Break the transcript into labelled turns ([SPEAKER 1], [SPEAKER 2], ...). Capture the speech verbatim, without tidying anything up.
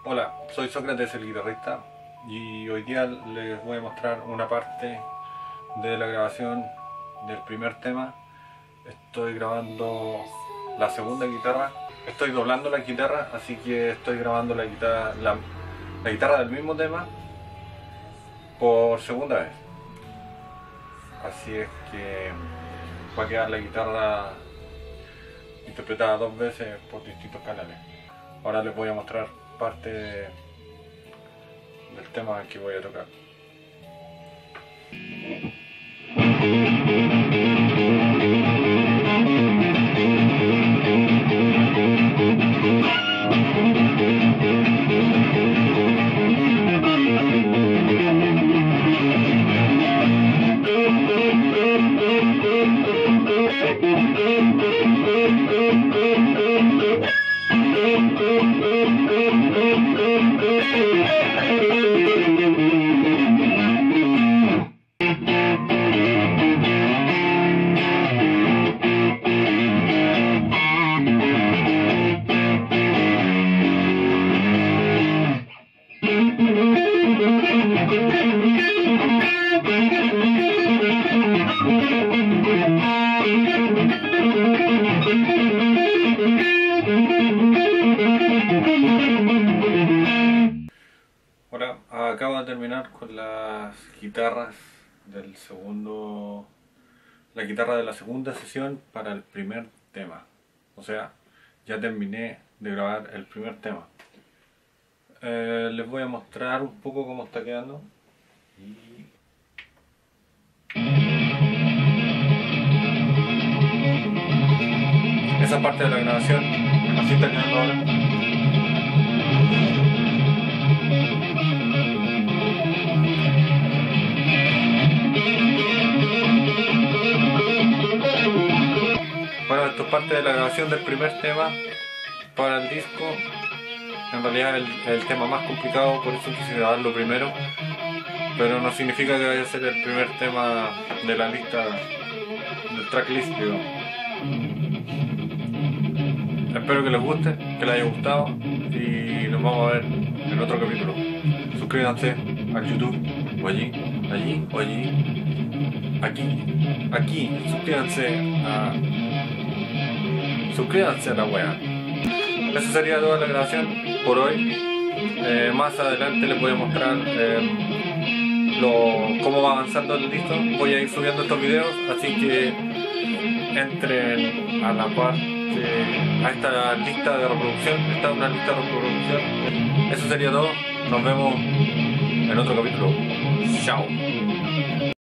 [SPEAKER 1] Hola, soy Sócrates el guitarrista y hoy día les voy a mostrar una parte de la grabación del primer tema. Estoy grabando la segunda guitarra, estoy doblando la guitarra, así que estoy grabando la guitarra, la, la guitarra del mismo tema por segunda vez. Así es que va a quedar la guitarra interpretada dos veces por distintos canales. Ahora les voy a mostrar parte de, del tema que voy a tocar. Ahora acabo de terminar con las guitarras del segundo, la guitarra de la segunda sesión para el primer tema. O sea, ya terminé de grabar el primer tema. Eh, les voy a mostrar un poco cómo está quedando. Y... esa parte de la grabación, así está quedando ahora. Bueno, esto es parte de la grabación del primer tema para el disco. En realidad es el, el tema más complicado, por eso quise grabarlo primero, pero no significa que vaya a ser el primer tema de la lista, del tracklist, digo. Espero que les guste, que les haya gustado y nos vamos a ver en otro capítulo. Suscríbanse al YouTube, o allí, allí, o allí, aquí, aquí, suscríbanse a... suscríbanse a la wea. Esa sería toda la grabación por hoy. Eh, más adelante les voy a mostrar eh, lo, cómo va avanzando el disco. Voy a ir subiendo estos videos, así que entren a la parte, a esta lista de reproducción. Esta es una lista de reproducción. Eso sería todo. Nos vemos en otro capítulo. Chao.